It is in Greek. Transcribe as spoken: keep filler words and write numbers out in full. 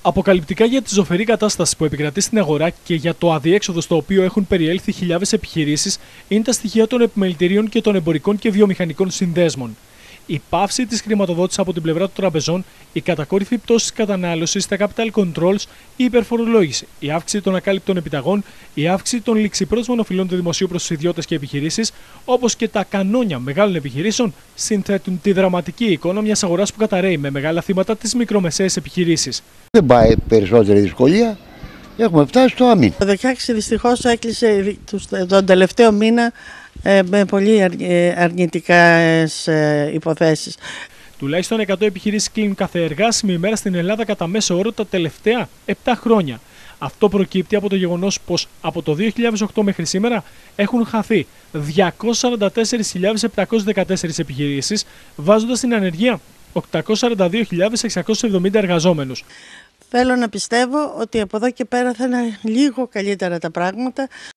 Αποκαλυπτικά για τη ζωφερή κατάσταση που επικρατεί στην αγορά και για το αδιέξοδο στο οποίο έχουν περιέλθει χιλιάδες επιχειρήσεις είναι τα στοιχεία των επιμελητηρίων και των εμπορικών και βιομηχανικών συνδέσμων. Η πάυση της χρηματοδότησης από την πλευρά των τραπεζών, η κατακόρυφη πτώση της κατανάλωσης, τα capital controls, η υπερφορολόγηση, η αύξηση των ακάλυπτων επιταγών, η αύξηση των ληξιπρόθεσμων οφειλών του δημοσίου προς τους ιδιώτες και επιχειρήσεις, όπως και τα κανόνια μεγάλων επιχειρήσεων, συνθέτουν τη δραματική εικόνα μιας αγοράς που καταρρέει με μεγάλα θύματα τις μικρομεσαίες επιχειρήσεις. Δεν πάει περισσότερη δυσκολία. Έχουμε φτάσει στο αμήν. Το δεκαέξι δυστυχώς έκλεισε τον τελευταίο μήνα με πολύ αρνητικές υποθέσεις. Τουλάχιστον εκατό επιχειρήσεις κλείνουν κάθε εργάσιμη ημέρα στην Ελλάδα κατά μέσο όρο τα τελευταία επτά χρόνια. Αυτό προκύπτει από το γεγονός πως από το δύο χιλιάδες οκτώ μέχρι σήμερα έχουν χαθεί διακόσιες σαράντα τέσσερις χιλιάδες επτακόσιες δεκατέσσερις επιχειρήσεις, βάζοντας στην ανεργία οκτακόσιες σαράντα δύο χιλιάδες εξακόσιους εβδομήντα εργαζόμενους. Θέλω να πιστεύω ότι από εδώ και πέρα θα είναι λίγο καλύτερα τα πράγματα.